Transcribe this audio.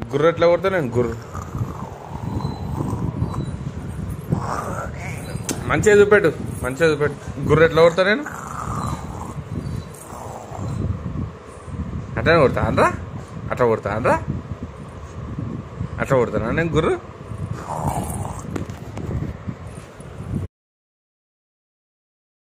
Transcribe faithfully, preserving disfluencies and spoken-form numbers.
గుర్రు ఎట్లా కొడతా నేను గుర్రు మంచిగా చూపెట్టు మంచిగా చూపెట్టు గుర్రు ఎట్లా కొడతా నేను అట్లనే కొడతా అనరా అట్లా కొడతా అనరా అట్లా కొడతానా నేను గుర్రు